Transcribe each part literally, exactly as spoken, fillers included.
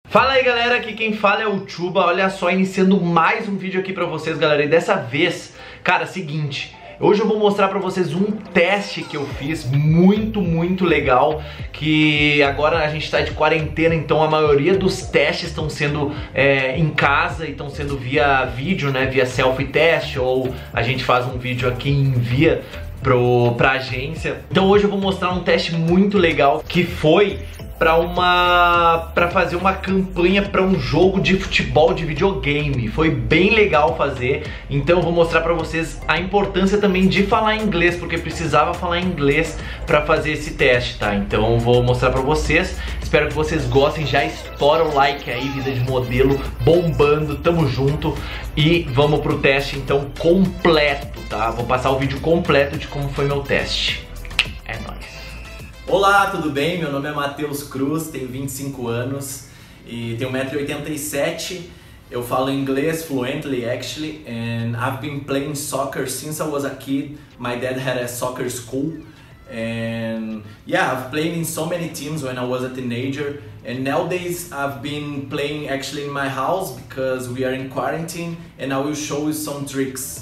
Fala aí galera, aqui quem fala é o Chuba. Olha só, iniciando mais um vídeo aqui pra vocês, galera. E dessa vez, cara, seguinte, hoje eu vou mostrar pra vocês um teste que eu fiz muito, muito legal. Que agora a gente tá de quarentena, então a maioria dos testes estão sendo é, em casa e estão sendo via vídeo, né, via selfie teste, ou a gente faz um vídeo aqui e envia pro, pra agência. Então hoje eu vou mostrar um teste muito legal que foi para uma para fazer uma campanha para um jogo de futebol de videogame. Foi bem legal fazer. Então eu vou mostrar para vocês a importância também de falar inglês, porque precisava falar inglês para fazer esse teste, tá? Então eu vou mostrar para vocês. Espero que vocês gostem. Já estoura o like aí, vida de modelo bombando. Tamo junto e vamos pro teste então completo, tá? Vou passar o vídeo completo de como foi meu teste. É nóis. Olá, tudo bem? Meu nome é Matheus Cruz, tenho vinte e cinco anos e tenho um metro e oitenta e sete. Eu falo inglês fluently actually, and I've been playing soccer since I was a kid. My dad had a soccer school, and yeah, I've played in so many teams when I was a teenager. And nowadays I've been playing actually in my house because we are in quarantine, and I will show you some tricks.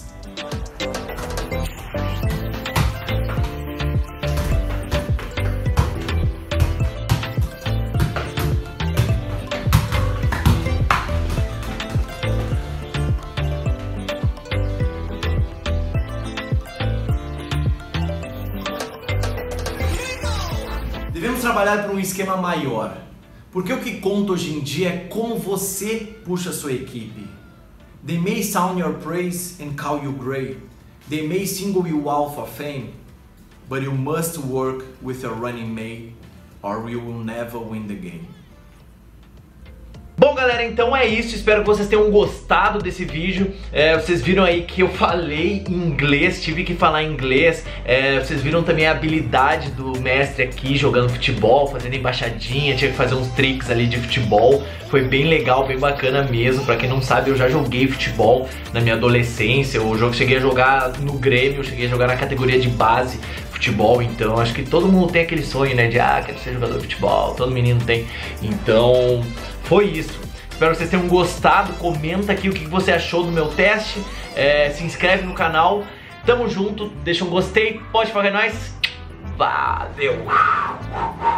Devemos trabalhar para um esquema maior, porque o que conta hoje em dia é como você puxa a sua equipe. They may sound your praise and call you great. They may single you out for fame, but you must work with your running mate or you will never win the game. Bom galera, então é isso, espero que vocês tenham gostado desse vídeo. é, Vocês viram aí que eu falei inglês, tive que falar inglês. é, Vocês viram também a habilidade do mestre aqui jogando futebol, fazendo embaixadinha. Tinha que fazer uns tricks ali de futebol. Foi bem legal, bem bacana mesmo. Pra quem não sabe, eu já joguei futebol na minha adolescência. Eu cheguei a jogar no Grêmio, eu cheguei a jogar na categoria de base futebol. Então acho que todo mundo tem aquele sonho, né, de ah, quero ser jogador de futebol. Todo menino tem. Então foi isso. Espero que vocês tenham gostado. comenta aqui o que você achou do meu teste. é, Se inscreve no canal. Tamo junto, deixa um gostei. Pode falar, é nóis. Valeu.